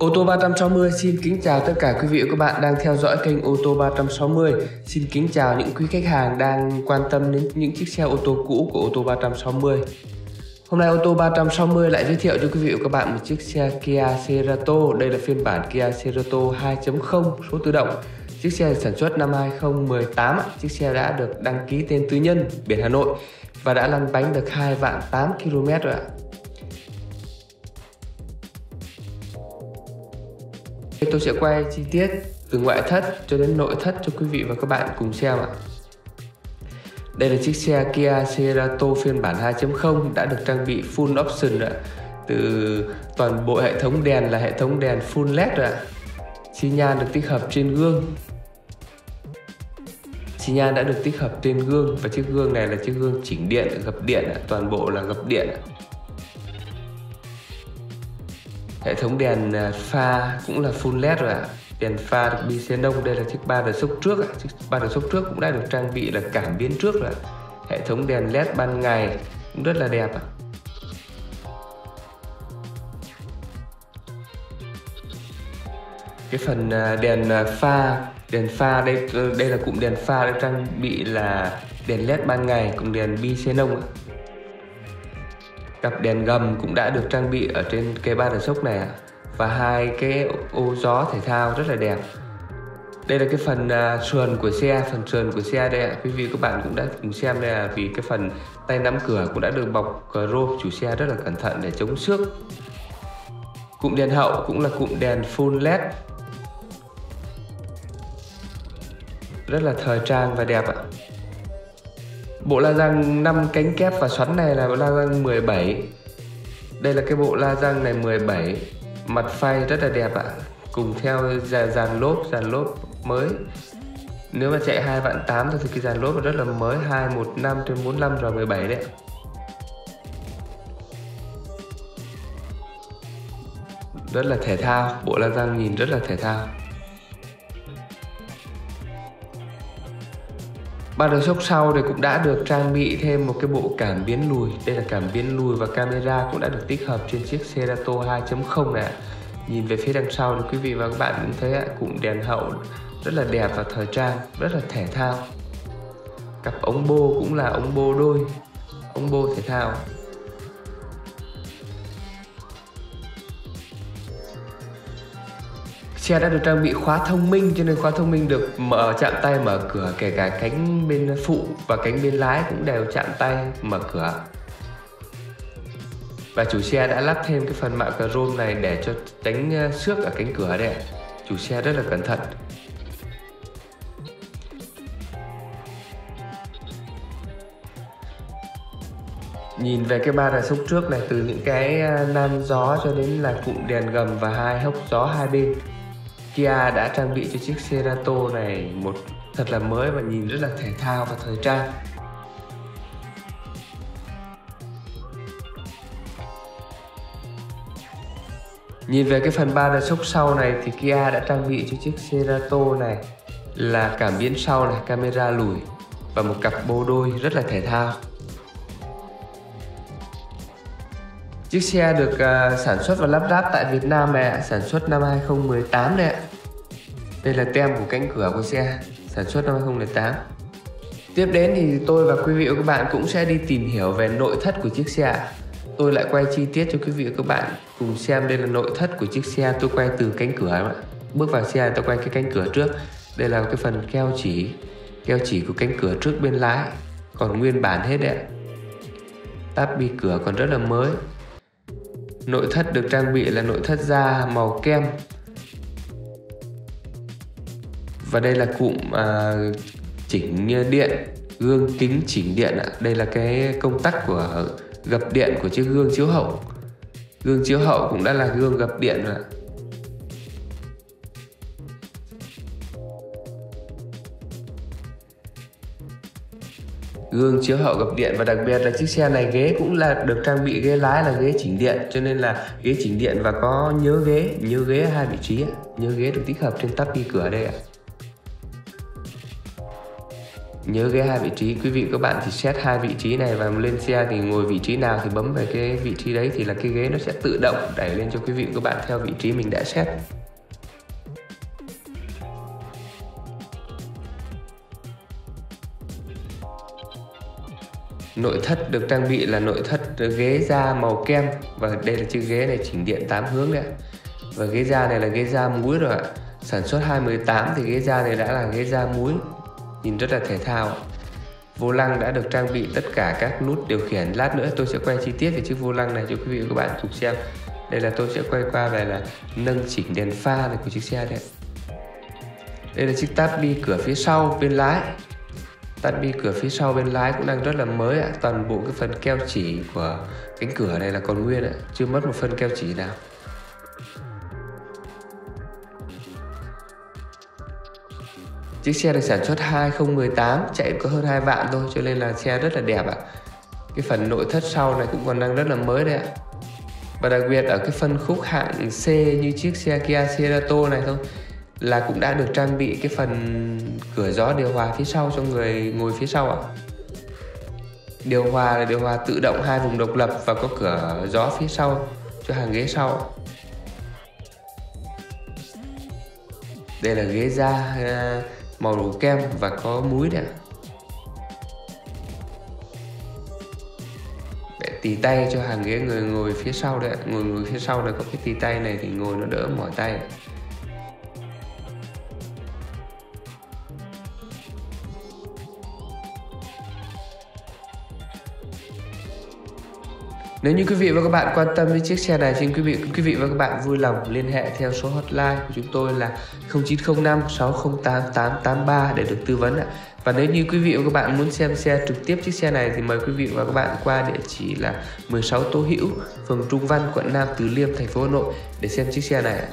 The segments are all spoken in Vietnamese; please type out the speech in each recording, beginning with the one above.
Ô tô 360 xin kính chào tất cả quý vị và các bạn đang theo dõi kênh Ô tô 360. Xin kính chào những quý khách hàng đang quan tâm đến những chiếc xe ô tô cũ của Ô tô 360. Hôm nay Ô tô 360 lại giới thiệu cho quý vị và các bạn một chiếc xe Kia Cerato. Đây là phiên bản Kia Cerato 2.0 số tự động. Chiếc xe sản xuất năm 2018. Chiếc xe đã được đăng ký tên tư nhân biển Hà Nội và đã lăn bánh được 2.800 km rồi ạ. Tôi sẽ quay chi tiết từ ngoại thất cho đến nội thất cho quý vị và các bạn cùng xem ạ. Đây là chiếc xe Kia Cerato phiên bản 2.0 đã được trang bị full option ạ. Từ toàn bộ hệ thống đèn là hệ thống đèn full LED ạ. Xi nhan được tích hợp trên gương. Xi nhan đã được tích hợp trên gương và chiếc gương này là chiếc gương chỉnh điện, gập điện ạ. Toàn bộ là gập điện ạ. Hệ thống đèn pha cũng là full LED rồi ạ. Đèn pha được bi xenon. Đây là chiếc ba đờ sốc trước ạ. Chiếc ba đờ sốc trước cũng đã được trang bị là cảm biến trước rồi ạ. Hệ thống đèn LED ban ngày cũng rất là đẹp ạ. Cái phần đèn pha đây là cụm đèn pha được trang bị là đèn LED ban ngày cùng đèn bi xenon ạ. Cặp đèn gầm cũng đã được trang bị ở trên cái ba đờ sốc này ạ. Và hai cái ô gió thể thao rất là đẹp. Đây là cái phần sườn của xe. Phần sườn của xe đây ạ. Quý vị các bạn cũng đã cùng xem đây là vì cái phần tay nắm cửa cũng đã được bọc rôm. Chủ xe rất là cẩn thận để chống xước. Cụm đèn hậu cũng là cụm đèn full LED. Rất là thời trang và đẹp ạ. Bộ la răng 5 cánh kép và xoắn này là bộ la răng 17. Đây là cái bộ la răng này 17. Mặt phay rất là đẹp ạ. Cùng theo dàn lốp mới. Nếu mà chạy 2.800 thì cái dàn lốp rất là mới, 215/45 R17 đấy. Rất là thể thao, bộ la răng nhìn rất là thể thao. Ba đờ sốc sau thì cũng đã được trang bị thêm một cái bộ cảm biến lùi. Đây là cảm biến lùi và camera cũng đã được tích hợp trên chiếc Cerato 2.0 này. Nhìn về phía đằng sau thì quý vị và các bạn cũng thấy cụm đèn hậu rất là đẹp và thời trang, rất là thể thao. Cặp ống bô cũng là ống bô đôi, ống bô thể thao. Xe đã được trang bị khóa thông minh, cho nên khóa thông minh được mở chạm tay mở cửa, kể cả cánh bên phụ và cánh bên lái cũng đều chạm tay mở cửa. Và chủ xe đã lắp thêm cái phần mạ chrome này để cho tránh xước ở cánh cửa đây. Chủ xe rất là cẩn thận. Nhìn về cái ba đờ sốc trước này, từ những cái nan gió cho đến là cụm đèn gầm và hai hốc gió hai bên, Kia đã trang bị cho chiếc Cerato này một thật là mới và nhìn rất là thể thao và thời trang. Nhìn về cái phần ba đờ sốc sau này thì Kia đã trang bị cho chiếc Cerato này là cảm biến sau này, camera lùi và một cặp bô đôi rất là thể thao. Chiếc xe được sản xuất và lắp ráp tại Việt Nam này ạ, sản xuất năm 2018 đây ạ. Đây là tem của cánh cửa của xe, sản xuất năm 2018. Tiếp đến thì tôi và quý vị và các bạn cũng sẽ đi tìm hiểu về nội thất của chiếc xe ạ. Tôi lại quay chi tiết cho quý vị và các bạn cùng xem. Đây là nội thất của chiếc xe, tôi quay từ cánh cửa ạ. Bước vào xe tôi quay cái cánh cửa trước. Đây là cái phần keo chỉ của cánh cửa trước bên lái còn nguyên bản hết đấy ạ. Táp bi cửa còn rất là mới. Nội thất được trang bị là nội thất da màu kem. Và đây là cụm chỉnh điện, gương kính chỉnh điện ạ. Đây là cái công tắc của gập điện của chiếc gương chiếu hậu. Gương chiếu hậu cũng đã là gương gập điện rồi ạ. Gương chiếu hậu gập điện và đặc biệt là chiếc xe này ghế cũng là được trang bị ghế lái là ghế chỉnh điện, cho nên là ghế chỉnh điện và có nhớ ghế hai vị trí, nhớ ghế được tích hợp trên táp bi cửa đây ạ. Nhớ ghế 2 vị trí, quý vị các bạn thì set 2 vị trí này và lên xe thì ngồi vị trí nào thì bấm về cái vị trí đấy thì là cái ghế nó sẽ tự động đẩy lên cho quý vị các bạn theo vị trí mình đã set. Nội thất được trang bị là nội thất ghế da màu kem, và đây là chiếc ghế này chỉnh điện 8 hướng đấy. Và ghế da này là ghế da múi rồi ạ. Sản xuất 2018 thì ghế da này đã là ghế da múi, nhìn rất là thể thao. Vô lăng đã được trang bị tất cả các nút điều khiển. Lát nữa tôi sẽ quay chi tiết về chiếc vô lăng này cho quý vị và các bạn cùng xem. Đây là tôi sẽ quay qua về là nâng chỉnh đèn pha này của chiếc xe đấy. Đây là chiếc táp bi cửa phía sau bên lái. Táp bi cửa phía sau bên lái cũng đang rất là mới ạ. Toàn bộ cái phần keo chỉ của cánh cửa này là còn nguyên ạ, chưa mất một phân keo chỉ nào. Chiếc xe được sản xuất 2018, chạy có hơn 2 vạn thôi, cho nên là xe rất là đẹp ạ. Cái phần nội thất sau này cũng còn đang rất là mới đấy ạ. Và đặc biệt ở cái phân khúc hạng C như chiếc xe Kia Cerato này thôi là cũng đã được trang bị cái phần cửa gió điều hòa phía sau cho người ngồi phía sau ạ. Điều hòa là điều hòa tự động 2 vùng độc lập và có cửa gió phía sau cho hàng ghế sau. Đây là ghế da màu kem và có múi đấy ạ. Để tì tay cho hàng ghế người ngồi phía sau đấy ạ. Ngồi phía sau này có cái tì tay này thì ngồi nó đỡ mỏi tay. Nếu như quý vị và các bạn quan tâm đến chiếc xe này, xin quý vị và các bạn vui lòng liên hệ theo số hotline của chúng tôi là 0905 608 883 để được tư vấn ạ. Và nếu như quý vị và các bạn muốn xem xe trực tiếp chiếc xe này thì mời quý vị và các bạn qua địa chỉ là 16 Tô Hữu, phường Trung Văn, quận Nam Từ Liêm, thành phố Hà Nội để xem chiếc xe này ạ.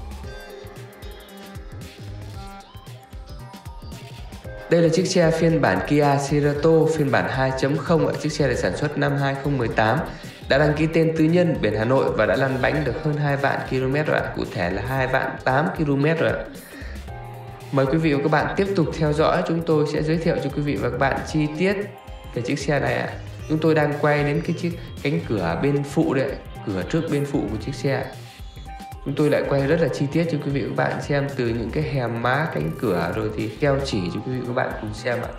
Đây là chiếc xe phiên bản Kia Cerato phiên bản 2.0 ạ. Chiếc xe được sản xuất năm 2018, đã đăng ký tên tư nhân, biển Hà Nội và đã lăn bánh được hơn 2 vạn km rồi ạ. Cụ thể là 2 vạn 8 km rồi ạ. Mời quý vị và các bạn tiếp tục theo dõi, chúng tôi sẽ giới thiệu cho quý vị và các bạn chi tiết về chiếc xe này ạ. Chúng tôi đang quay đến cái chiếc cánh cửa bên phụ đấy, cửa trước bên phụ của chiếc xe. Chúng tôi lại quay rất là chi tiết cho quý vị và các bạn xem, từ những cái hèm má cánh cửa rồi thì keo chỉ cho quý vị và các bạn cùng xem ạ.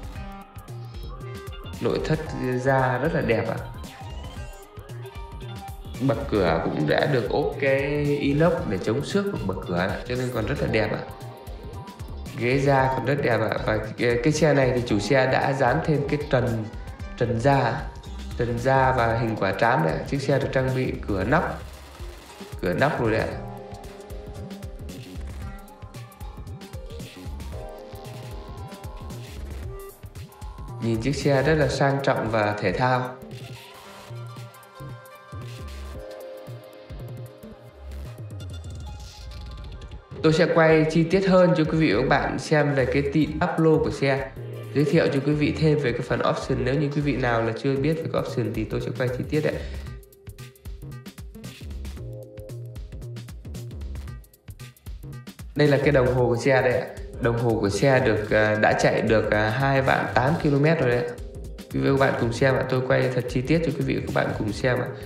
Nội thất da rất là đẹp ạ. Bậc cửa cũng đã được ốp cái inox để chống xước của bậc cửa cho nên còn rất là đẹp ạ. Ghế da còn rất đẹp ạ. Và cái xe này thì chủ xe đã dán thêm cái trần da và hình quả trám đấy. Chiếc xe được trang bị cửa nóc rồi đấy ạ. Nhìn chiếc xe rất là sang trọng và thể thao. Tôi sẽ quay chi tiết hơn cho quý vị và các bạn xem về cái áp lô của xe, giới thiệu cho quý vị thêm về cái phần option. Nếu như quý vị nào là chưa biết về cái option thì tôi sẽ quay chi tiết đấy. Đây là cái đồng hồ của xe đây ạ. Đồng hồ của xe đã chạy được 2 vạn 8 km rồi đấy. Quý vị và các bạn cùng xem ạ. Tôi quay thật chi tiết cho quý vị và các bạn cùng xem ạ.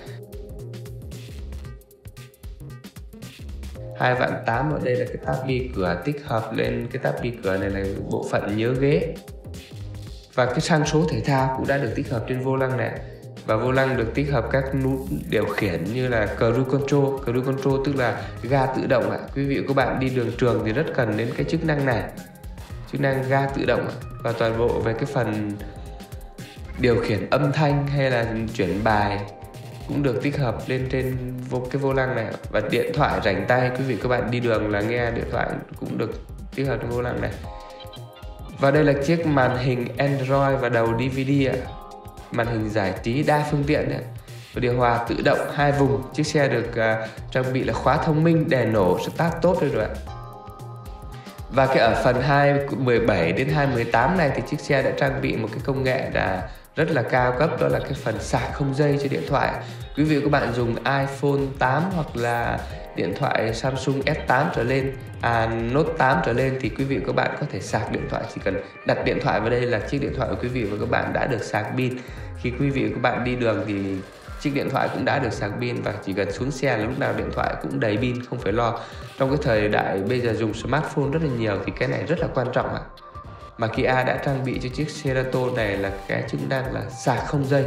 2 vạn 8 ở đây là cái táp bi cửa tích hợp lên. Cái táp bi cửa này là bộ phận nhớ ghế. Và cái sang số thể thao cũng đã được tích hợp trên vô lăng này. Và vô lăng được tích hợp các nút điều khiển như là Cruise Control. Cruise Control tức là ga tự động ạ. Quý vị và các bạn đi đường trường thì rất cần đến cái chức năng này, chức năng ga tự động ạ. Và toàn bộ về cái phần điều khiển âm thanh hay là chuyển bài cũng được tích hợp lên trên cái vô lăng này. Và điện thoại rảnh tay, quý vị các bạn đi đường là nghe điện thoại cũng được tích hợp trên vô lăng này. Và đây là chiếc màn hình Android và đầu DVD ạ. Màn hình giải trí đa phương tiện đấy. Và điều hòa tự động 2 vùng. Chiếc xe được trang bị là khóa thông minh, đèn nổ, start tốt rồi ạ. Và cái ở phần 217 đến 218 này thì chiếc xe đã trang bị một cái công nghệ là rất là cao cấp, đó là cái phần sạc không dây cho điện thoại. Quý vị và các bạn dùng iPhone 8 hoặc là điện thoại Samsung S8 trở lên, Note 8 trở lên thì quý vị và các bạn có thể sạc điện thoại. Chỉ cần đặt điện thoại vào đây là chiếc điện thoại của quý vị và các bạn đã được sạc pin. Khi quý vị và các bạn đi đường thì chiếc điện thoại cũng đã được sạc pin, và chỉ cần xuống xe là lúc nào điện thoại cũng đầy pin, không phải lo. Trong cái thời đại bây giờ dùng smartphone rất là nhiều thì cái này rất là quan trọng ạ. Mà Kia đã trang bị cho chiếc Cerato này là cái chức năng là sạc không dây.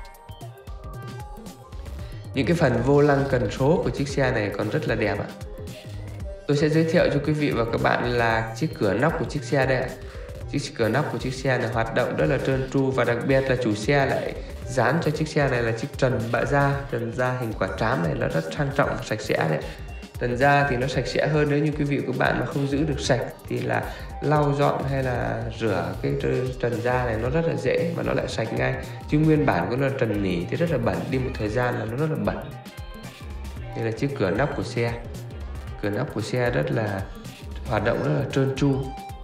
Những cái phần vô lăng cần số của chiếc xe này còn rất là đẹp ạ. Tôi sẽ giới thiệu cho quý vị và các bạn là chiếc cửa nóc của chiếc xe đây ạ. Chiếc cửa nóc của chiếc xe này hoạt động rất là trơn tru, và đặc biệt là chủ xe lại dán cho chiếc xe này là chiếc trần bạ da. Trần da hình quả trám này nó rất trang trọng và sạch sẽ đấy. Trần da thì nó sạch sẽ hơn, nếu như quý vị và các bạn mà không giữ được sạch thì là lau dọn hay là rửa cái trần da này nó rất là dễ và nó lại sạch ngay. Chứ nguyên bản của nó là trần nỉ thì rất là bẩn, đi một thời gian là nó rất là bẩn. Đây là chiếc cửa nóc của xe. Cửa nóc của xe rất là hoạt động rất là trơn tru.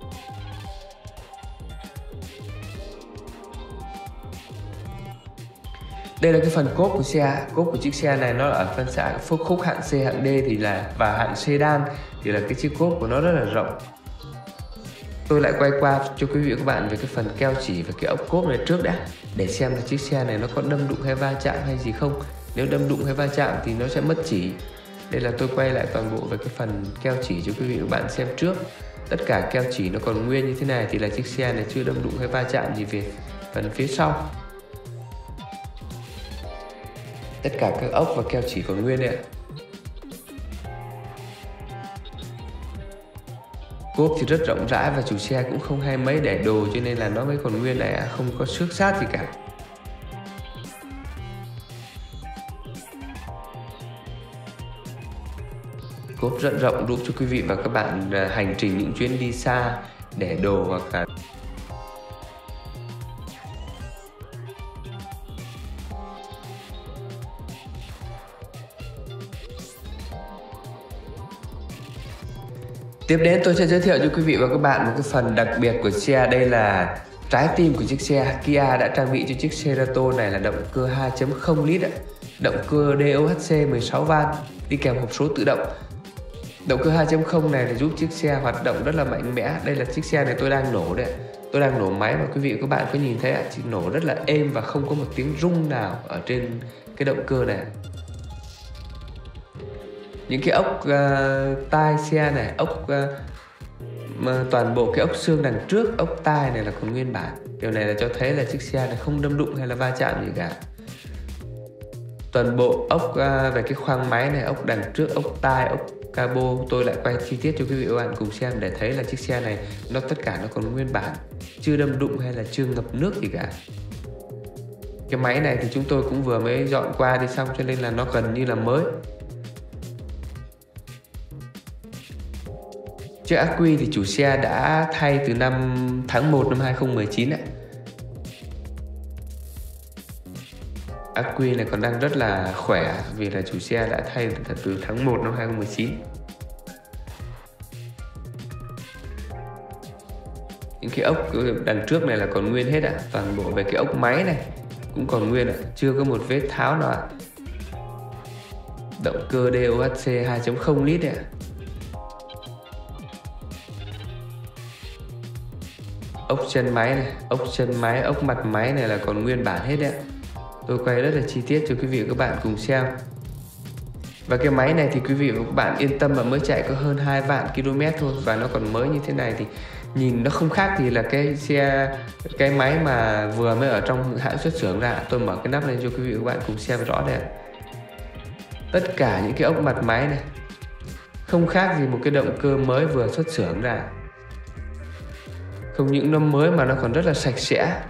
Đây là cái phần cốp của xe. Cốp của chiếc xe này nó ở phân khúc hạng C, hạng D thì là, và hạng sedan thì là cái chiếc cốp của nó rất là rộng. Tôi lại quay qua cho quý vị và các bạn về cái phần keo chỉ và cái ốc cốp này trước đã, để xem là chiếc xe này nó có đâm đụng hay va chạm hay gì không. Nếu đâm đụng hay va chạm thì nó sẽ mất chỉ. Đây là tôi quay lại toàn bộ về cái phần keo chỉ cho quý vị và các bạn xem trước. Tất cả keo chỉ nó còn nguyên như thế này thì là chiếc xe này chưa đâm đụng hay va chạm gì về phần phía sau. Tất cả các ốc và keo chỉ còn nguyên đấy ạ. Cốp thì rất rộng rãi và chủ xe cũng không hay mấy để đồ, cho nên là nó mới còn nguyên này, không có xước sát gì cả. Cốp rất rộng giúp cho quý vị và các bạn hành trình những chuyến đi xa để đồ hoặc là Tiếp đến tôi sẽ giới thiệu cho quý vị và các bạn một cái phần đặc biệt của xe. Đây là trái tim của chiếc xe. Kia đã trang bị cho chiếc Cerato này là động cơ 2.0 lít, động cơ DOHC 16 van đi kèm hộp số tự động. Động cơ 2.0 này là giúp chiếc xe hoạt động rất là mạnh mẽ. Đây là chiếc xe này tôi đang nổ đây. Tôi đang nổ máy và quý vị và các bạn có nhìn thấy chị nổ rất là êm và không có một tiếng rung nào ở trên cái động cơ này. Những cái ốc tai xe này, toàn bộ cái ốc xương đằng trước, ốc tai này là còn nguyên bản. Điều này là cho thấy là chiếc xe này không đâm đụng hay là va chạm gì cả. Toàn bộ ốc về cái khoang máy này, ốc đằng trước, ốc tai, ốc cabo, tôi lại quay chi tiết cho quý vị và các bạn cùng xem để thấy là chiếc xe này tất cả nó còn nguyên bản, chưa đâm đụng hay là chưa ngập nước gì cả. Cái máy này thì chúng tôi cũng vừa mới dọn qua đi xong cho nên là nó gần như là mới. Chiếc ắc quy thì chủ xe đã thay từ tháng 1 năm 2019 ạ. Ắc quy này còn đang rất là khỏe vì là chủ xe đã thay từ tháng 1 năm 2019. Những cái ốc đằng trước này là còn nguyên hết ạ. Toàn bộ về cái ốc máy này cũng còn nguyên ạ, chưa có một vết tháo nào ạ. Động cơ DOHC 2.0 lít ạ. Ốc chân máy này, ốc chân máy, ốc mặt máy này là còn nguyên bản hết đấy ạ. Tôi quay rất là chi tiết cho quý vị và các bạn cùng xem. Và cái máy này thì quý vị và các bạn yên tâm là mới chạy có hơn 2 vạn km thôi, và nó còn mới như thế này thì nhìn nó không khác thì là cái máy mà vừa mới ở trong hãng xuất xưởng ra. Tôi mở cái nắp lên cho quý vị và các bạn cùng xem rõ đây ạ. Tất cả những cái ốc mặt máy này không khác gì một cái động cơ mới vừa xuất xưởng ra. Không những nó mới mà nó còn rất là sạch sẽ.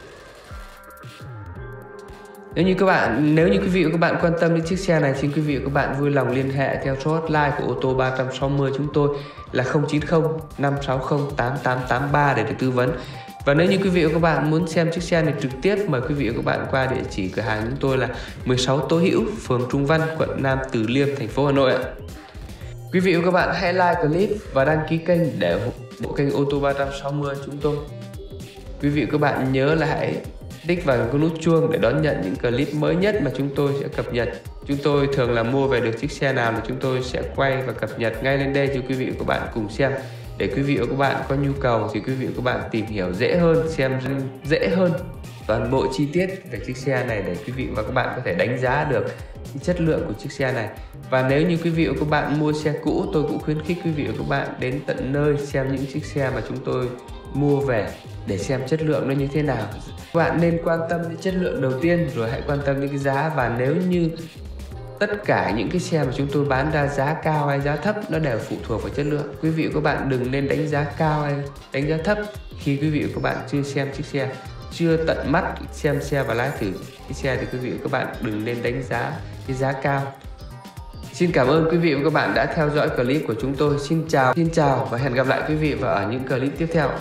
Nếu như quý vị và các bạn quan tâm đến chiếc xe này, xin quý vị và các bạn vui lòng liên hệ theo số hotline của ô tô 360 chúng tôi là 090 560 8883 để được tư vấn. Và nếu như quý vị và các bạn muốn xem chiếc xe này trực tiếp, mời quý vị và các bạn qua địa chỉ cửa hàng chúng tôi là 16 Tô Hữu, phường Trung Văn, quận Nam Từ Liêm, thành phố Hà Nội ạ. Quý vị và các bạn hãy like clip và đăng ký kênh để ủng hộ kênh ô tô 360 chúng tôi. Quý vị và các bạn nhớ là hãy tích vào cái nút chuông để đón nhận những clip mới nhất mà chúng tôi sẽ cập nhật. Chúng tôi thường là mua về được chiếc xe nào là chúng tôi sẽ quay và cập nhật ngay lên đây cho quý vị và các bạn cùng xem. Để quý vị và các bạn có nhu cầu thì quý vị và các bạn tìm hiểu dễ hơn, xem dễ hơn toàn bộ chi tiết về chiếc xe này để quý vị và các bạn có thể đánh giá được chất lượng của chiếc xe này. Và nếu như quý vị và các bạn mua xe cũ, tôi cũng khuyến khích quý vị và các bạn đến tận nơi xem những chiếc xe mà chúng tôi mua về để xem chất lượng nó như thế nào. Các bạn nên quan tâm đến chất lượng đầu tiên rồi hãy quan tâm đến cái giá. Và nếu như tất cả những cái xe mà chúng tôi bán ra giá cao hay giá thấp nó đều phụ thuộc vào chất lượng. Quý vị và các bạn đừng nên đánh giá cao hay đánh giá thấp khi quý vị và các bạn chưa xem chiếc xe, chưa tận mắt xem xe và lái thử cái xe thì quý vị và các bạn đừng nên đánh giá cái giá cao. Xin cảm ơn quý vị và các bạn đã theo dõi clip của chúng tôi. Xin chào và hẹn gặp lại quý vị vào ở những clip tiếp theo.